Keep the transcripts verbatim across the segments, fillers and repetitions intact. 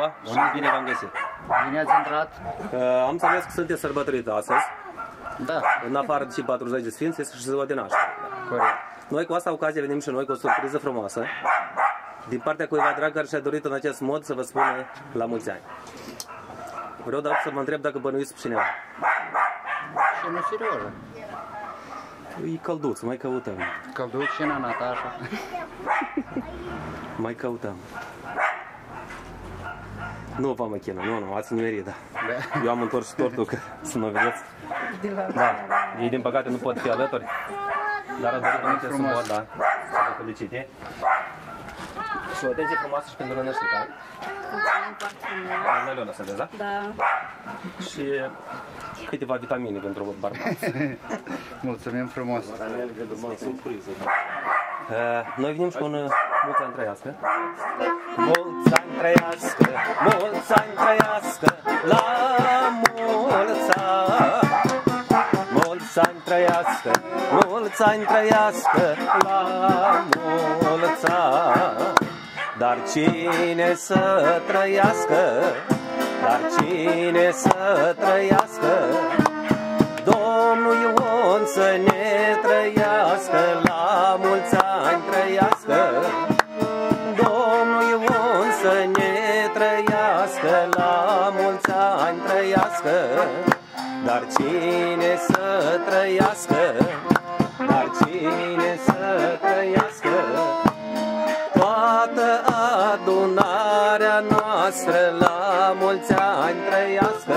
ziua și bine v-am găsit. Bine ați intrat. Uh, am înțeles că sunteți sărbătorită astăzi. Da. În afară de cei patruzeci de sfinți, este și ziua de naștere. Corect. Noi cu asta ocazie venim și noi cu o surpriză frumoasă. Din partea cuiva drag care și-a dorit în acest mod să vă spună la mulți ani. Vreau doar să mă întreb dacă bănuiți pe cineva. Și nu serioză. E călduț, mai căutăm. Călducina, Natasha. Mai căutăm. Nu vă măchină, nu, nu, ați nimerit, da. Eu am întors și tortul că să mă vedeți. Da, ei din păcate nu pot fi alături. Dar a dorit înainte să mă, da, să vă felicite. Și o atenție frumoasă și pentru rănășica. Mulțumim foarte mult. Neleona sunteți, da? Da. Și câteva vitamine pentru bărbați. Mulțumim frumos. Noi venim și cu un mulți ani trăiască. Mulți ani trăiască, mulți ani trăiască, la mulți ani. Mulți ani trăiască, mulți ani trăiască, la mulți ani. Dar cine să trăiască, dar cine să trăiască, Domnul Ion să ne trăiască, la mulți ani trăiască. Domnul Ion să ne trăiască, la mulți ani trăiască. Dar cine să trăiască, dar cine să trăiască, toată adunarea noastră, la mulți ani trăiască.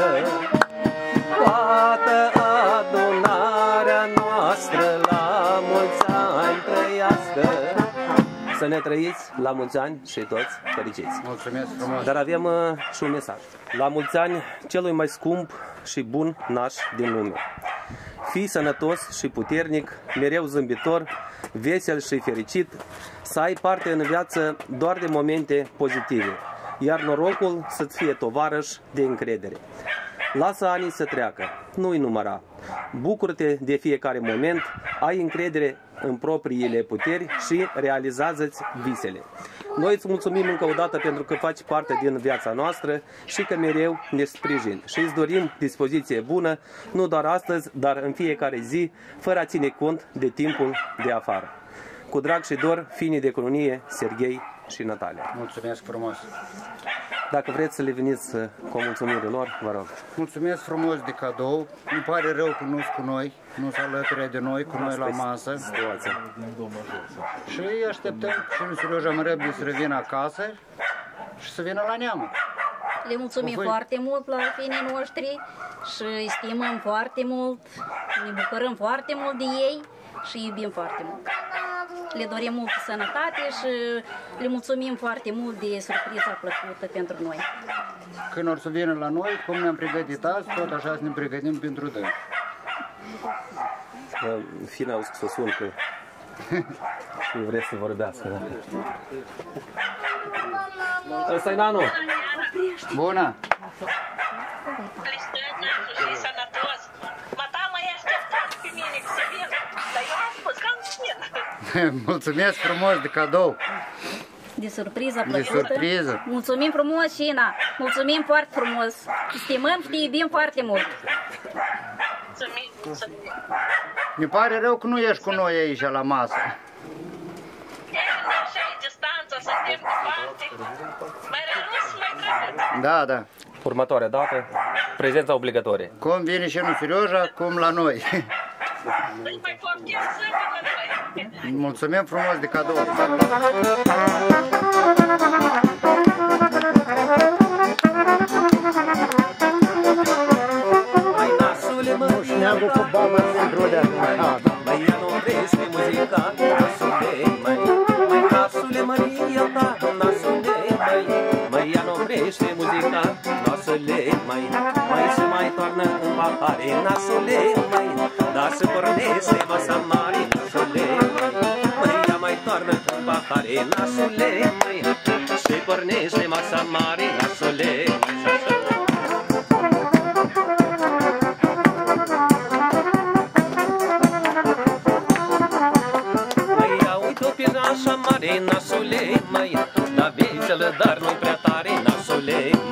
Toată adunarea noastră, la mulți ani trăiască. Să ne trăiți la mulți ani și toți fericiți. Mulțumesc frumos. Dar avem uh, și un mesaj. La mulți ani celui mai scump și bun naș din lume. Fii sănătos și puternic, mereu zâmbitor, vesel și fericit, să ai parte în viață doar de momente pozitive, iar norocul să-ți fie tovarăș de încredere. Lasă anii să treacă, nu-i număra. Bucură-te de fiecare moment, ai încredere în propriile puteri și realizează-ți visele. Noi îți mulțumim încă o dată pentru că faci parte din viața noastră și că mereu ne sprijini. Și îți dorim dispoziție bună, nu doar astăzi, dar în fiecare zi, fără a ține cont de timpul de afară. Cu drag și dor, finii de economie, Serghei și Natalia. Mulțumesc frumos. Dacă vreți să le veniți cu o mulțumire lor, vă rog. Mulțumesc frumos de cadou. Îmi pare rău că nu-s cu noi, nu s alături de noi, cu noi la masă. Situația. Și îi așteptăm și în Serioja Mărăbde să revină acasă și să vină la neamă. Le mulțumim foarte mult la finii noștri și îi stimăm foarte mult, ne bucurăm foarte mult de ei și iubim foarte mult. Le dorim multă sănătate și le mulțumim foarte mult de surpriza plăcută pentru noi. Când or să vină la noi, cum ne-am pregătit azi, tot așa să ne pregătim pentru dâns. Fine auzi că să sun că nu vreți să vorbească. Ăsta-i Nanu! Bună! Și sănătos! Mata mai așteptat pe mine să vin, dar eu am spus că nu vin. Mulțumesc frumos de cadou! De surpriză De plăcută. surpriză! Mulțumim frumos, Ina! Mulțumim foarte frumos! Te stimăm și te iubim foarte mult! Mulțumim, mulțumim. Mi pare rău că nu ești cu noi aici la masă. E, așa e distanța, suntem departe. Mai rău și mai drăguț. Da, da. Următoarea dată, prezența obligatorie. Cum vine și în Serioja, cum la noi. Îi mai poftim sângă la noi. Mulțumim frumos de cadou! Moșneagul cu baba pentru de Mai ea nu vrește muzica, nasule, mai Mai nasule, Maria ta, nasule, mai Mai ea nu vrește muzica, nasule, mai Mai se mai toarnă în pahare, nasule, mai Dar se pornește masa mare, nasule, mai Mai ea mai toarnă în pahare, nasule, mai Se pornește masa mare, nasule, mai Așa mare, nasule, mai Da vesel, dar nu-i prea tare, nasule,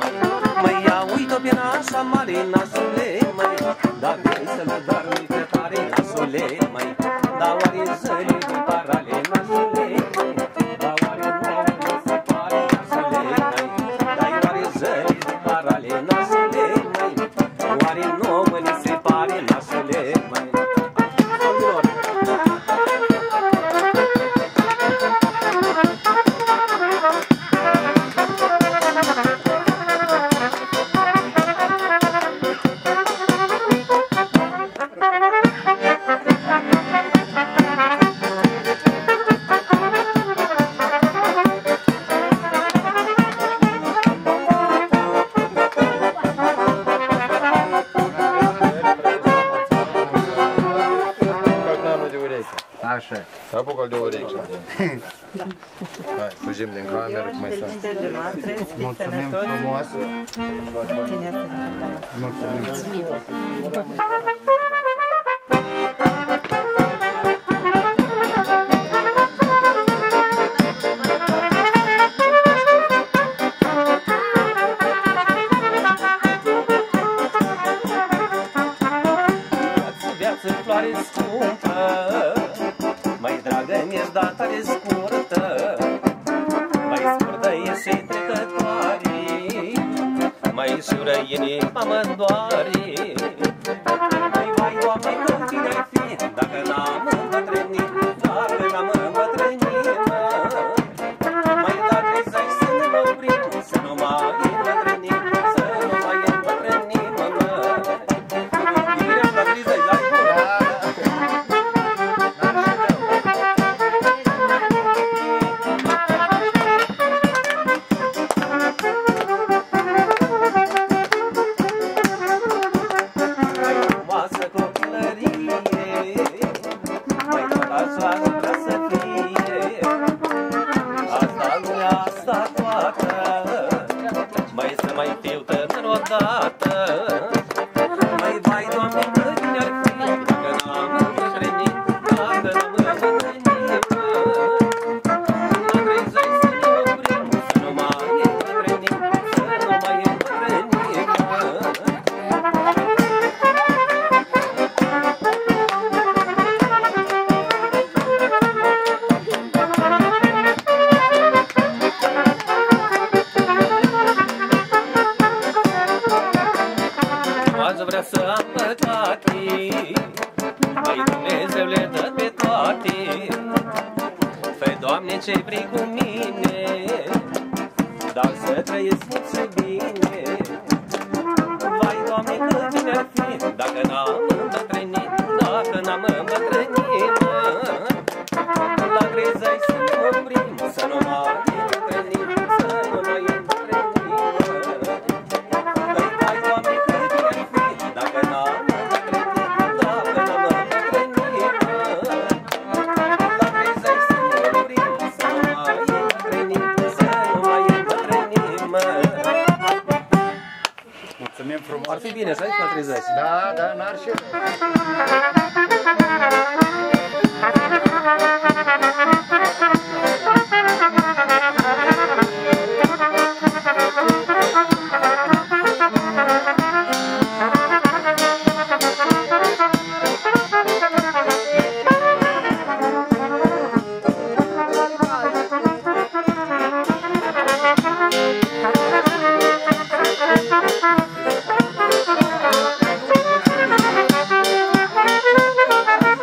Da veselă, dar nu-i tare, nașule, mai. Da oare zării de parale, nașule, mai. Da oare nouă mi se pare, nașule, mai. Da oare zării de parale, nașule, mai. Oare nouă mi se pare, nașule, mai. Domnilor! Așa. Apucă-l de urechi. Hai, fugim din cameră, cum mai sunt. Mulțumim frumos. Mulțumim. Viață, floare scumpă, mai dragă mi-ești, dar tare scurtă, mai scurtă e și trecătoare, mai șură inima mă doare. Mai vai, Doamne, că cine-ai fi, dacă n-am îmbătrânit, dacă n-am îmbătrânit, mă. Mai da treizeci să nu mă oprim, să nu mai îmbătrânim, să nu mai îmbătrânim, mă. Iubirea la treizeci, ai bun? Azi vrea să am păcate, mai Dumnezeule dă pe toate. Fă-i, Doamne, ce vrei cu mine, dar să trăiesc mult și bine. Vai, Doamne, că cine ar fi, dacă n-am îmbătrânit, dacă n-am îmbătrânit, mă. La treizeci să nu oprim, să nu mai îmbătrânim, să nu mai îmbătrânim, mă. Vai, Doamne, că cine ar fi, dacă n-am îmbătrânit, dacă n-am îmbătrânit, mă. La treizeci să nu oprim, să nu mai îmbătrânim, să nu mai îmbătrânim, mă. Mulțumim frumos. Ar fi bine, așa, la treizeci. Da, da, n-ar și Thank you.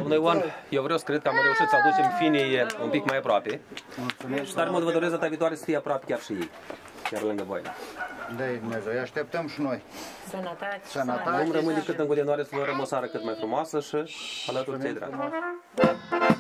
Domnul Ioan, eu vreau să cred că am reușit să aducem finii un pic mai aproape. Și tare mult vă doresc data viitoare să fie aproape chiar și ei, chiar lângă voi. De Dumnezeu, îi așteptăm și noi. Sănătate. Sănătate. Nu rămâne decât în continuare să vă urăm o seară cât mai frumoasă și alături ți-ai dragi.